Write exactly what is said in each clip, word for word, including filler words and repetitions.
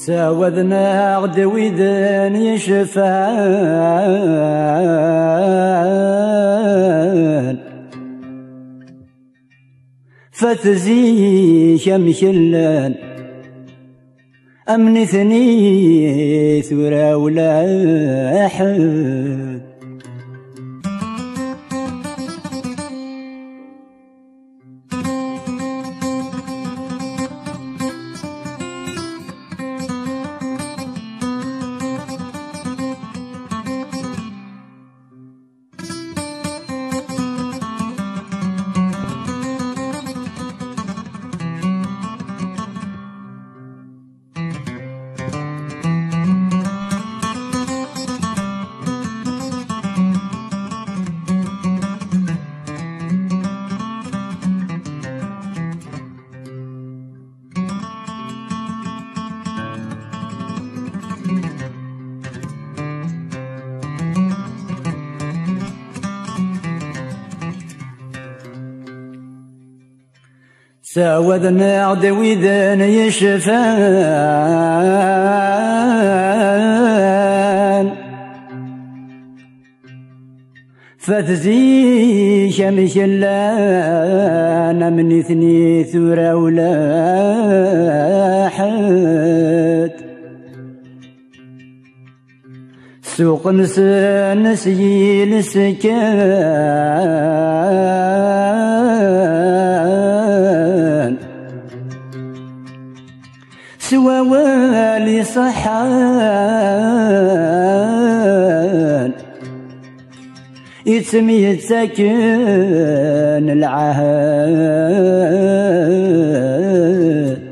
ساوذنا غد ويدن يشفان فتزي شمشلان أمنثني ثرى ولا أحد ساوذنا غد ويدن يشفان فتزي شمشلان من اثني ثرى ولا حد سوق نسي لسكان سوى والي صحان يتسمي يتسكن العهد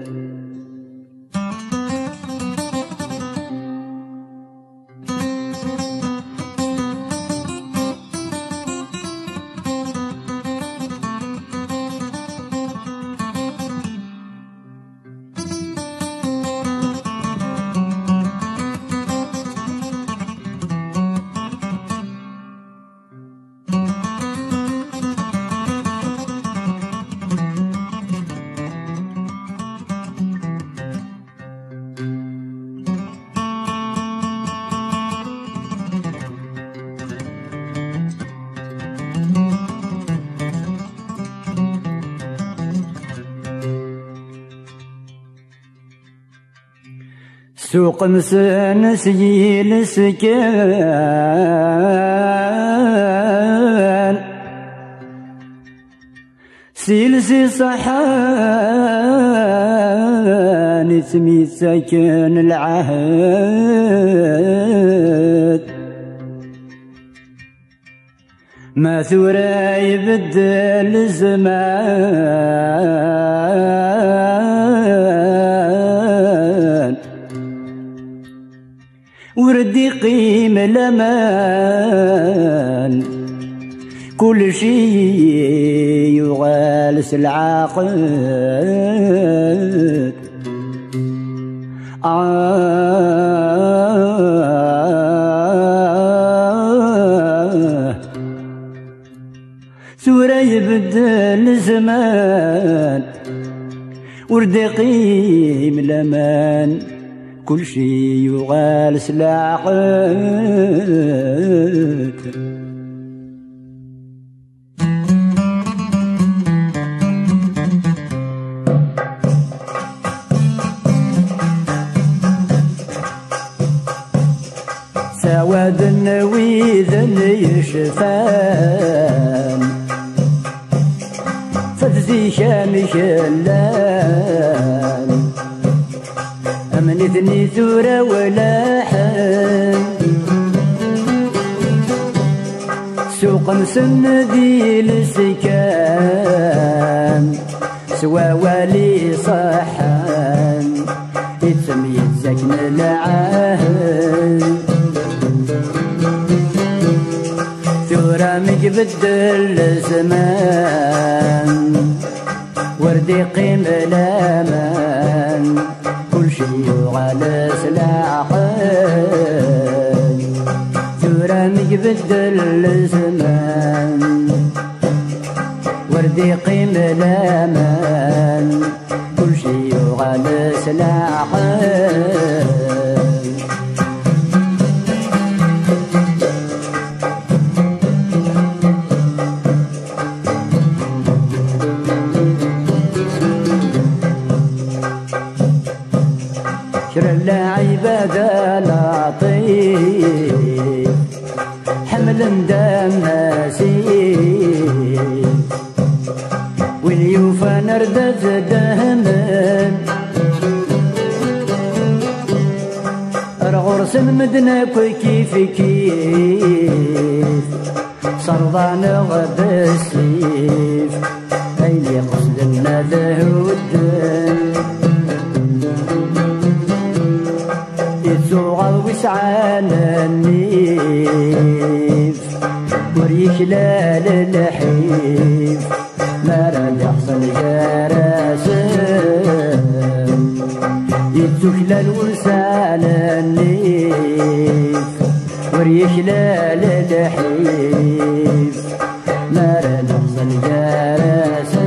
سوق نسي لسكان سيلسي صحان اسمي سكن العهد ما ثورا يبدل الزمان وردي قيم الأمان كل شي يغالس العقد آه ثورة يبدل الزمان وردي قيم الأمان كل شي يغالس العقد سواد ويذن يشفان فتزي شامشلان أمنثني ثورة ولا حد سوق نسن ذي لسكان سوى والي صحان يتسمي الزكن العهد ثورة مجبدل الزمان وردي قيم الأمان كل شي يغالس العقد ثورة مجبدل الزمان وردي قيم الأمان كل شي يغالس قال سلاحل شر اللعيبة لطيف حمل دم نسيف واليوفا نردز دهمن رغرس المدنك كيف كيف صرضان غد السيف أيلي قصد النذه والدن يتسوغ وسعان النيف وريكلال الحيف ما راد يحصل جراسم يتسوكلال وسعان النيف وريكلال الحيف ما راد يحصل جراسم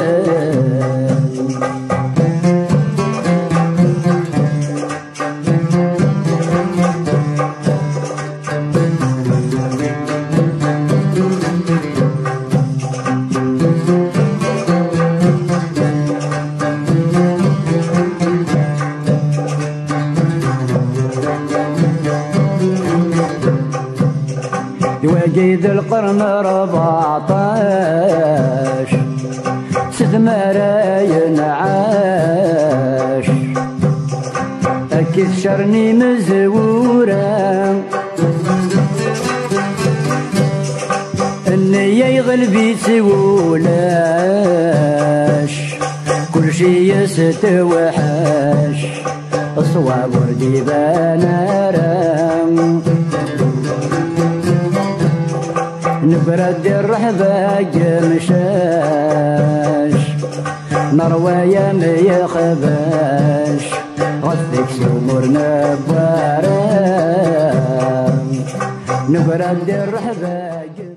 وجيد القرن ربعطاش ست مراين عاش أكيد شرني مزورة النية يغلبي سولاش كل شي يستوحش الصواب وردي بنارم نبرد الرحبة جمشاش نروايا ميخباش غثك سمرنا بوارم نبرد الرحبة